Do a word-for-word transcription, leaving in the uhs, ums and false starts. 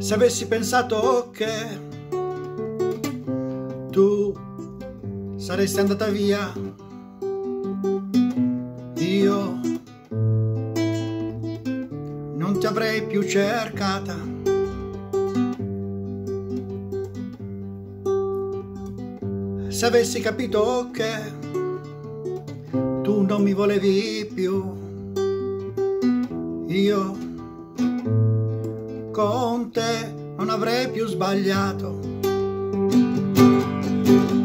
Se avessi pensato che tu saresti andata via, io non ti avrei più cercata. Se avessi capito che tu non mi volevi più, io con te non avrei più sbagliato.